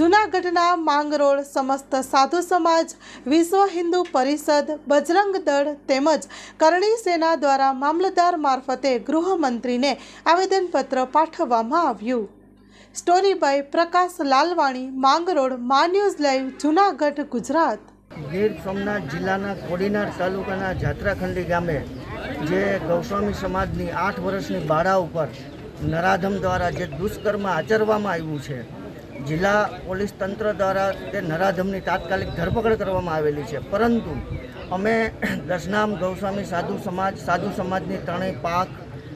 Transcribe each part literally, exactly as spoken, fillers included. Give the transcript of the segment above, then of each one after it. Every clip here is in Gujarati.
જૂનાગઢના માંગરોળ સમસ્ત સાધુ સમાજ, વિશ્વ હિન્દુ પરિષદ, બજરંગ દળ તેમજ કરણી સેના દ્વારા મામલતદાર મારફતે ગૃહમંત્રીને આવેદનપત્ર પાઠવવામાં આવ્યું। Story by Prakash Lalwani, Mangrol, Maa news live, Junagadh, Gujarat. Gir Somnath જિલ્લાના કોડીનાર તાલુકાના જાત્રાખંડી ગામે જે ગૌસ્વામી સમાજની આઠ વર્ષની બાળા ઉપર નરાધમ દ્વારા જે દુષ્કર્મ આચરવામાં આવ્યું છે, જિલ્લા પોલીસ તંત્ર દ્વારા તે નરાધમની તાત્કાલિક ધરપકડ કરવામાં આવેલી છે। પરંતુ અમે દશનામ ગૌસ્વામી સાધુ સમાજ સાધુ સમાજની ત્રણેય પાક,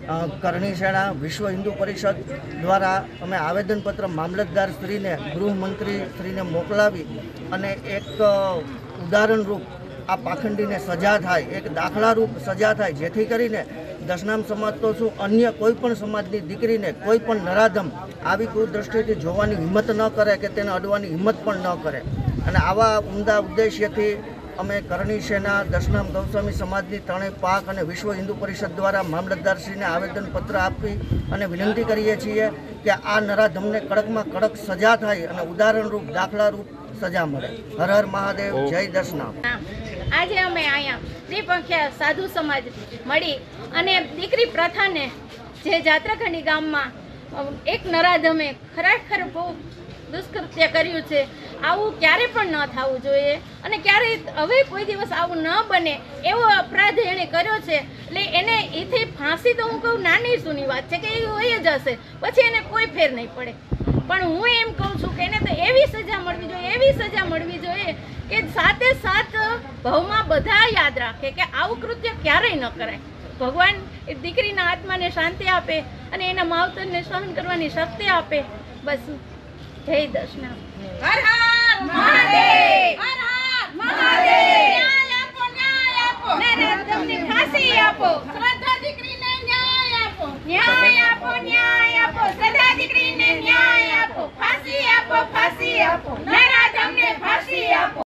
કરણી સેના, વિશ્વ હિન્દુ પરિષદ દ્વારા અમે આવેદનપત્ર મામલતદાર શ્રીને, ગૃહમંત્રી શ્રીને મોકલાવી અને એક ઉદાહરણરૂપ આ પાખંડીને સજા થાય, એક દાખલારૂપ સજા થાય, જેથી કરીને દશનામ સમાજ તો શું અન્ય કોઈ પણ સમાજની દીકરીને કોઈ પણ નરાધમ આવી કુદૃષ્ટિથી જોવાની હિંમત ન કરે કે તેને અડવાની હિંમત પણ ન કરે। અને આવા ઉમદા ઉદ્દેશ્યથી અમે કરણી સેના, દશનામ ગૌસ્વામી સમાજની ત્રણેય પાક અને વિશ્વ હિન્દુ પરિષદ દ્વારા મામલતદારશ્રીને આવેદનપત્ર આપી અને વિનંતી કરીએ છીએ કે આ નરાધમને કડકમાં કડક સજા થાય અને ઉદાહરણરૂપ દાખલારૂપ સજા મળે। હર હર મહાદેવ, જય દશનામ। આજે અમે અહીંયા ત્રિપંખીય સાધુ સમાજ મળી અને દીકરી પ્રથાને જે જાત્રાખંડી ગામમાં એક નરાધમે ખરેખર બહુ દુષ્કૃત્ય કર્યું છે, આવું ક્યારે પણ ન થવું જોઈએ અને ક્યારે હવે કોઈ દિવસ આવું ન બને એવો અપરાધ એણે કર્યો છે। એટલે એને એથી ફાંસી તો હું કહું નાની સૂની વાત છે કે એ હોય જ હશે, પછી એને કોઈ ફેર નહીં પડે। પણ હું એમ કહું છું કે એને તો એવી સજા મળવી જોઈએ, એવી સજા મળવી જોઈએ કે સાથે સાથ ભવમાં બધા યાદ રાખે કે આવું કૃત્ય ક્યારેય ન કરાય। ભગવાન એ દીકરીના આત્માને શાંતિ આપે અને એના માવતરને સહન કરવાની શક્તિ આપે। બસ, જય દશનામ। હર હર મહાદેવ, હર હર મહાદેવ। ન્યાય આપો, ન્યાય આપો, નરાધમને ફાંસી આપો, શ્રદ્ધા દીકરીને ન્યાય આપો, ન્યાય આપો, ન્યાય આપો, શ્રદ્ધા દીકરીને ન્યાય આપો, ફાંસી આપો, ફાંસી આપો, નરાધમને ફાંસી આપો।